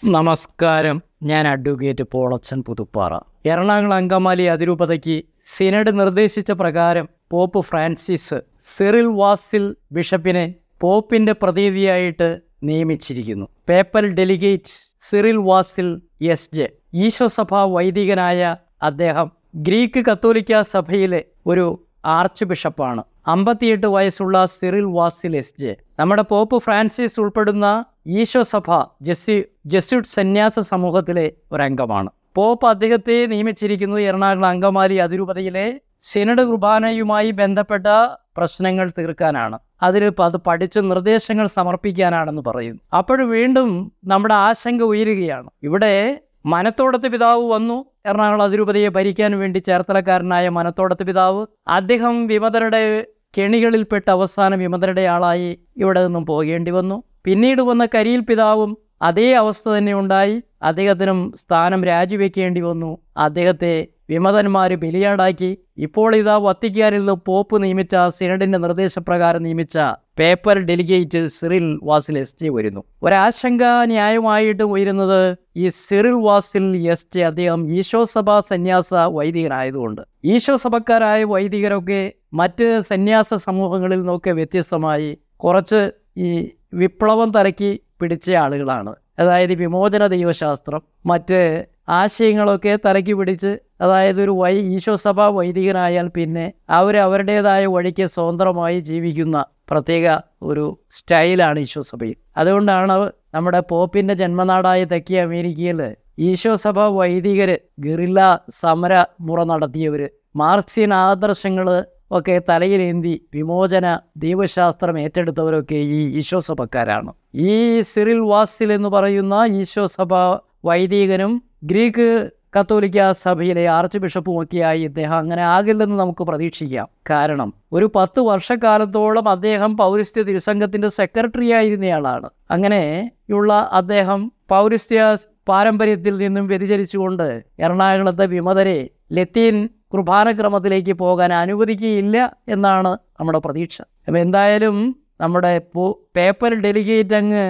നമസ്കാരം. ഞാൻ അഡ്വക്കേറ്റ് പോളച്ചൻ പുതുപ്പാറ. എറണാകുളം അങ്കമാലി അതിരൂപതയ്ക്ക് സിനഡ് നിർദ്ദേശിച്ച പ്രകാരം പോപ്പ് ഫ്രാൻസിസ് സിറിൽ വാസിൽ ബിഷപ്പിനെ പോപ്പിന്റെ പ്രതിനിധിയായിട്ട് നിയമിച്ചിരിക്കുന്നു. Papal delegate Cyril Vasil SJ. ഈശോസഭാ വൈദികനായ അദ്ദേഹം ഗ്രീക്ക് കത്തോലിക്ക സഭയിലെ ഒരു ആർച്ച് ബിഷപ്പാണ്. 58 വയസ്സുള്ള സിറിൽ വാസിൽ എസ്.ജെ. നമ്മുടെ പോപ്പ് ഫ്രാൻസിസ് ഉൾപ്പെടുന്ന ഈശോസഭ ജെസ്യൂട്ട് സന്യാസ സമൂഹത്തിലെ ഒരംഗമാണ്. പോപ്പ് അദ്ദേഹത്തെ നിയമിച്ചിരിക്കുന്നത് എറണാകുളം അങ്കമാലി അതിരൂപതയിലെ സിനഡ് കുർബാനയുമായി ബന്ധപ്പെട്ട പ്രശ്നങ്ങൾ തീർക്കാനാണ്. അത് പഠിച്ച് നിർദ്ദേശങ്ങൾ സമർപ്പിക്കാനാണെന്ന് പറയുന്നു. അപ്പോൾ വീണ്ടും നമ്മുടെ ആശങ്ക ഉയരുകയാണ്. ഇവിടെ മനത്തോടത്ത് പിതാവ് വന്നു എറണാകുളം അതിരൂപതയെ ഭരിക്കാൻ വേണ്ടി. ചേർത്തലക്കാരനായ മനത്തോടത്ത് പിതാവ് അദ്ദേഹം വിമതരുടെ കെണികളിൽപ്പെട്ട് അവസാനം വിമതരുടെ ആളായി ഇവിടെ നിന്നും പോകേണ്ടി വന്നു. പിന്നീട് വന്ന കരിയിൽ പിതാവും അതേ അവസ്ഥ തന്നെ ഉണ്ടായി. അദ്ദേഹത്തിനും സ്ഥാനം രാജിവെക്കേണ്ടി വന്നു. അദ്ദേഹത്തെ വിമതന്മാർ ബലിയാടാക്കി. ഇപ്പോൾ ഇതാ വത്തിക്കാനിൽ നിന്ന് പോപ്പ് നിയമിച്ച സിനഡിന്റെ നിർദ്ദേശപ്രകാരം നിയമിച്ച papal delegate Cyril Vasil SJ. വരുന്നു. ഒരാശങ്ക ന്യായമായിട്ട് ഉയരുന്നത് ഈ സിറിൽ വാസിൽ എസ്.ജെ. അദ്ദേഹം ഈശോസഭാ സന്യാസ വൈദികനായതുകൊണ്ട്. ഈശോസഭക്കാരായ വൈദികരൊക്കെ മറ്റ് സന്യാസ സമൂഹങ്ങളിൽ നിന്നൊക്കെ വ്യത്യസ്തമായി കുറച്ച് ഈ വിപ്ലവം തലക്കി പിടിച്ച ആളുകളാണ്. അതായത് വിമോചന ദൈവശാസ്ത്രം മറ്റ് ആശയങ്ങളൊക്കെ തലക്കി പിടിച്ച്, അതായത് ഒരു ഈശോസഭ വൈദികനായാൽ പിന്നെ അവരുടേതായ വഴിക്ക് സ്വതന്ത്രമായി ജീവിക്കുന്ന പ്രത്യേക ഒരു സ്റ്റൈലാണ് ഈശോസഭയിൽ. അതുകൊണ്ടാണ് നമ്മുടെ പോപ്പിന്റെ ജന്മനാടായ തെക്കേ അമേരിക്കയിൽ ഈശോസഭ വൈദികര് ഗറില്ല സമര മുറ നടത്തിയവര്, മാർക്സിയൻ ആദർശങ്ങൾ ഒക്കെ തലയിലേന്തി വിമോചന ദൈവശാസ്ത്രം ഏറ്റെടുത്തവരൊക്കെ ഈ ഈശോസഭക്കാരാണ്. ഈ സിറിൽ വാസിൽ എന്ന് പറയുന്ന ഈശോസഭ വൈദികനും ഗ്രീക്ക് കത്തോലിക്ക സഭയിലെ ആർച്ച് ബിഷപ്പുമൊക്കെയായി ഇദ്ദേഹം അങ്ങനെ ആകില്ലെന്ന് നമുക്ക് പ്രതീക്ഷിക്കാം. കാരണം ഒരു 10 വർഷക്കാലത്തോളം അദ്ദേഹം പൗരസ്ത്യ തിരുസംഘത്തിന്റെ സെക്രട്ടറി ആയിരുന്നയാളാണ്. അങ്ങനെയുള്ള അദ്ദേഹം പൗരസ്ത്യ പാരമ്പര്യത്തിൽ നിന്നും വ്യതിചരിച്ചുകൊണ്ട് എറണാകുളത്തെ വിമതരെ ലത്തീൻ കുർബാനക്രമത്തിലേക്ക് പോകാൻ അനുവദിക്കുകയില്ല എന്നാണ് നമ്മുടെ പ്രതീക്ഷ. അപ്പം എന്തായാലും നമ്മുടെ പേപ്പൽ ഡെലിഗേറ്റ് അങ്ങ്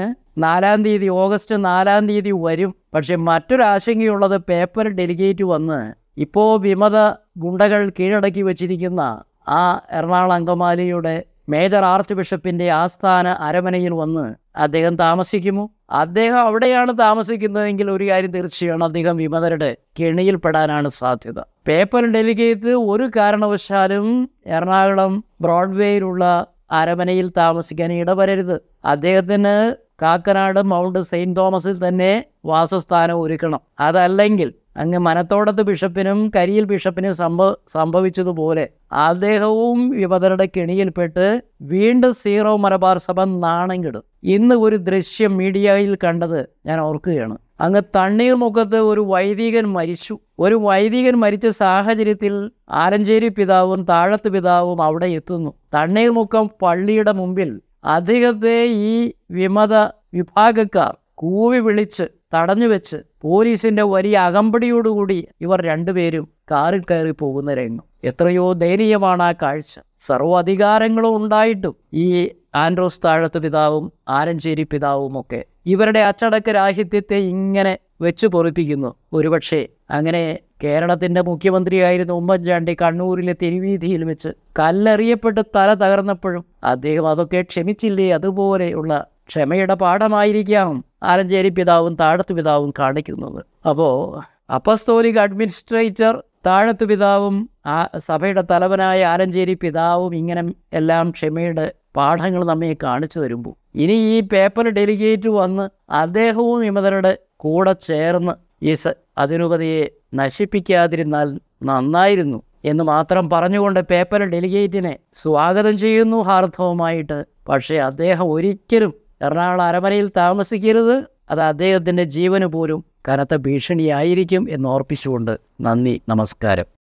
ഓഗസ്റ്റ് 4 തീയതി വരും. പക്ഷെ മറ്റൊരാശങ്കയുള്ളത് പേപ്പൽ ഡെലിഗേറ്റ് വന്ന് ഇപ്പോൾ വിമത ഗുണ്ടകൾ കീഴടക്കി വച്ചിരിക്കുന്ന ആ എറണാകുളം അങ്കമാലിയുടെ മേജർ ആർച്ച് ബിഷപ്പിന്റെ ആസ്ഥാന അരമനയിൽ വന്ന് അദ്ദേഹം താമസിക്കുമോ? അദ്ദേഹം അവിടെയാണ് താമസിക്കുന്നതെങ്കിൽ ഒരു കാര്യം തീർച്ചയാണ്, അദ്ദേഹം വിമതരുടെ കെണിയിൽപ്പെടാനാണ് സാധ്യത. പേപ്പൽ ഡെലിഗേറ്റ് ഒരു കാരണവശാലും എറണാകുളം ബ്രോഡ്വേയിലുള്ള അരമനയിൽ താമസിക്കാൻ ഇടവരരുത്. അദ്ദേഹത്തിന് കാക്കനാട് മൗണ്ട് സെയിൻറ് തോമസിൽ തന്നെ വാസസ്ഥാനം ഒരുക്കണം. അതല്ലെങ്കിൽ അങ്ങ് മനത്തോടത്ത് ബിഷപ്പിനും കരിയിൽ ബിഷപ്പിനും സംഭവിച്ചതുപോലെ അദ്ദേഹവും വിമതരുടെ കെണിയിൽപ്പെട്ട് വീണ്ടും സീറോ മലബാർ സഭ നാണം കെടും. ഇന്ന് ഒരു ദൃശ്യം മീഡിയയിൽ കണ്ടത് ഞാൻ ഓർക്കുകയാണ്. അങ്ങ് തണ്ണീർമുഖത്ത് ഒരു വൈദികൻ മരിച്ചു. ഒരു വൈദികൻ മരിച്ച സാഹചര്യത്തിൽ ആലഞ്ചേരി പിതാവും താഴത്ത് പിതാവും അവിടെ എത്തുന്നു. തണ്ണീർമുക്കം പള്ളിയുടെ മുമ്പിൽ അദ്ദേഹത്തെ ഈ വിമത വിഭാഗക്കാർ കൂവി വിളിച്ച് തടഞ്ഞു വെച്ച് പോലീസിന്റെ വലിയ അകമ്പടിയോടുകൂടി ഇവർ രണ്ടുപേരും കാറിൽ കയറി പോകുന്ന രംഗം എത്രയോ ദയനീയമാണ് ആ കാഴ്ച. സർവ്വ അധികാരങ്ങളും ഉണ്ടായിട്ടും ഈ ആൻഡ്രോസ് താഴത്ത് പിതാവും ആലഞ്ചേരി പിതാവും ഒക്കെ ഇവരുടെ അച്ചടക്ക രാഹിത്യത്തെ ഇങ്ങനെ വെച്ചു പൊറിപ്പിക്കുന്നു. ഒരുപക്ഷെ അങ്ങനെ കേരളത്തിന്റെ മുഖ്യമന്ത്രിയായിരുന്ന ഉമ്മൻചാണ്ടി കണ്ണൂരിലെ തെരുവീതിയിൽ വെച്ച് കല്ലെറിയപ്പെട്ട് തല തകർന്നപ്പോഴും അദ്ദേഹം അതൊക്കെ ക്ഷമിച്ചില്ലേ? അതുപോലെയുള്ള ക്ഷമയുടെ പാഠമായിരിക്കാം ആലഞ്ചേരി പിതാവും താഴത്ത് പിതാവും കാണിക്കുന്നത്. അപ്പോൾ അപ്പസ്തോലിക് അഡ്മിനിസ്ട്രേറ്റർ താഴത്ത് പിതാവും ആ സഭയുടെ തലവനായ ആലഞ്ചേരി പിതാവും ഇങ്ങനെ എല്ലാം ക്ഷമയുടെ പാഠങ്ങൾ നമ്മെ കാണിച്ചു തരുമ്പോൾ ഇനി ഈ പേപ്പൽ ഡെലിഗേറ്റ് വന്ന് അദ്ദേഹവും വിമതരുടെ കൂടെ ചേർന്ന് ഈ അതിരൂപതയെ നശിപ്പിക്കാതിരുന്നാൽ നന്നായിരുന്നു എന്ന് മാത്രം പറഞ്ഞുകൊണ്ട് പേപ്പൽ ഡെലിഗേറ്റിനെ സ്വാഗതം ചെയ്യുന്നു ഹാർദവമായിട്ട്. പക്ഷേ അദ്ദേഹം ഒരിക്കലും എറണാകുളം അരമനയിൽ താമസിക്കരുത്. അത് അദ്ദേഹത്തിൻ്റെ ജീവന് പോലും കനത്ത ഭീഷണിയായിരിക്കും എന്ന് ഓർപ്പിച്ചുകൊണ്ട് നന്ദി, നമസ്കാരം.